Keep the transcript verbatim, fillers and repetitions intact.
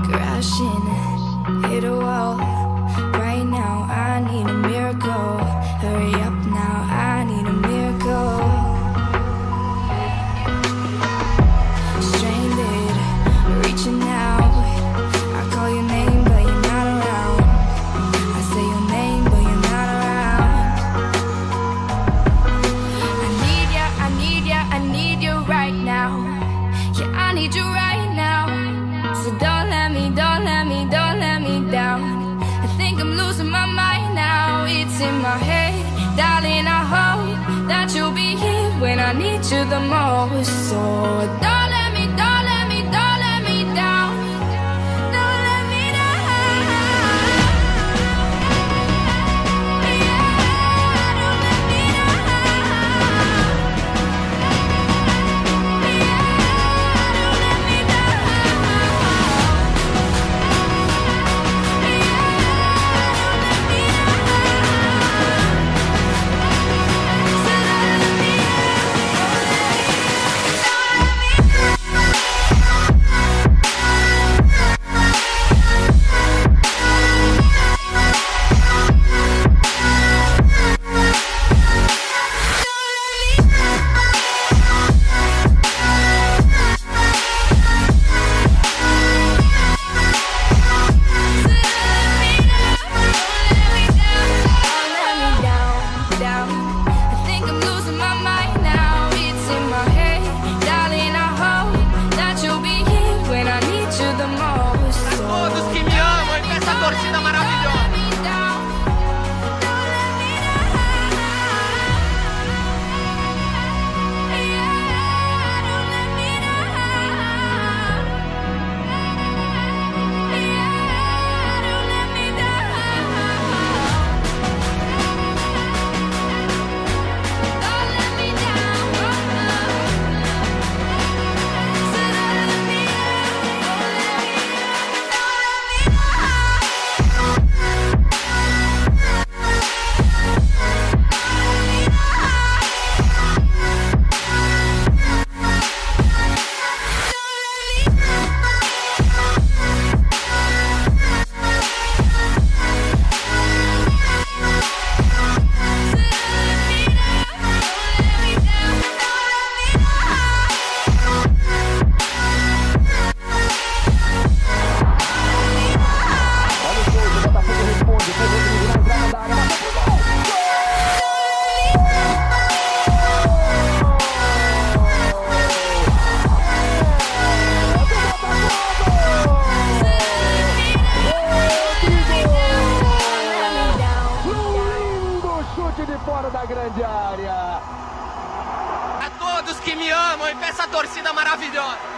crashing, hit a wall. Right now I need a miracle. Hurry up now, I need a miracle. Stranded, reaching out. I call your name but you're not around. I say your name but you're not around. I need ya, I need ya, I need you right now. Yeah, I need you right now. So don't let me, don't let me, don't let me down. I think I'm losing my mind now. It's in my head, darling, I hope that you'll be here when I need you the most. So don't let me, don't let me, don't let me down. Don't let me down. Yeah, don't let me down. Yeah, don't let me down. Torcida maravilhosa. De fora da grande área. A todos que me amam e pra essa torcida maravilhosa.